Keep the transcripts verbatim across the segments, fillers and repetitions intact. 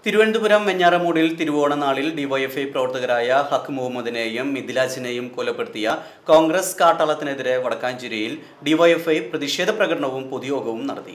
Thiruvananthapuram വെഞ്ഞാറമൂടിൽ തിരുവോണനാളിൽ DYFI പ്രവർത്തകരായ ഹക്ക് മുഹമ്മദിനെയും മിഥിലാജിനെയും കൊലപ്പെടുത്തിയ Congress കാട്ടാളത്തിനെതിരെ വടക്കാഞ്ചേരിയിൽ DYFI പ്രതിഷേധ പ്രകടനവും പൊതുയോഗവും നടത്തി.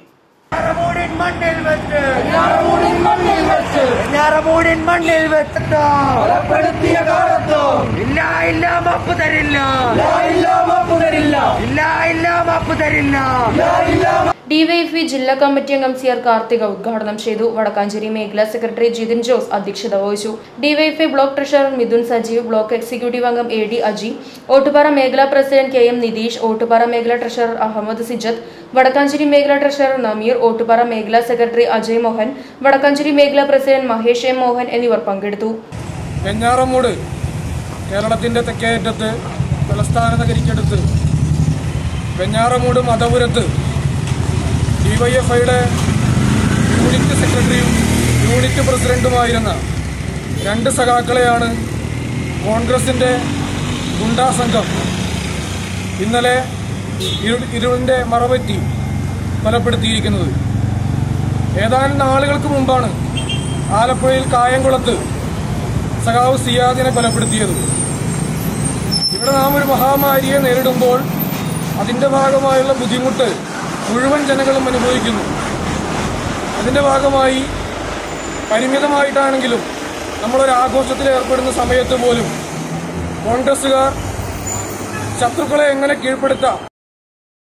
ഡിവൈഎഫ്ഐ ജില്ലാ കമ്മിറ്റി അംഗം സി ആർ കാർത്തിക ഉദ്ഘാടനം ചെയ്തു. വടക്കാഞ്ചേരി മേഖലാ സെക്രട്ടറി ജിതിൻ ജോസ് അധ്യക്ഷത വഹിച്ചു. DYFI block treasurer Mithun Sajeev, block executive അംഗം എ ഡി അജി, ഓട്ടുപാറ മേഖലാ president K M Nitheesh, Ottupara മേഖലാ ട്രഷറർ അഹമ്മദ് സിജത്ത്, വടക്കാഞ്ചേരി മേഖലാ ട്രഷറർ നമീർ, ഓട്ടുപാറ മേഖലാ സെക്രട്ടറി അജയ് മോഹൻ, വടക്കാഞ്ചേരി മേഖലാ പ്രസിഡന്റ് മഹേഷ് എം മോഹൻ എന്നിവർ പങ്കെടുത്തു. വെഞ്ഞാറമൂട് കേരളത്തിന്റെ തെക്കേയറ്റത്ത് തലസ്ഥാന നഗരിക്കടുത്ത് വെഞ്ഞാറമൂട് മതപുരത്ത് ഡിവൈഎഫ്ഐയുടെ യൂണിറ്റ് സെക്രട്ടറിയും യൂണിറ്റ് പ്രസിഡന്റുമായിരുന്ന രണ്ട് സഖാക്കളെയാണ് കോൺഗ്രസിന്റെ ഗുണ്ടാ സംഘം ഇന്നലെ ഇരുളിന്റെ മറപറ്റി കൊലപ്പെടുത്തിയിരിക്കുന്നത്. ഏതാനും നാളുകൾക്ക് മുമ്പാണ് ആലപ്പുഴയിൽ കായംകുളത്ത് സഖാവ് സിയാദിനെ കൊലപ്പെടുത്തിയത്. ഇവിടെ നാം ഒരു മഹാമാരിയെ നേരിടുമ്പോൾ അതിന്റെ ഭാഗമായുള്ള ബുദ്ധിമുട്ട് മുഴുവൻ ജനങ്ങളും അനുഭവിക്കുന്നു. അതിന്റെ ഭാഗമായി പരിമിതമായിട്ടാണെങ്കിലും നമ്മളൊരു ആഘോഷത്തിൽ ഏർപ്പെടുന്ന സമയത്ത് പോലും കോൺഗ്രസുകാർ ശത്രുക്കളെ എങ്ങനെ കീഴ്പ്പെടുത്താം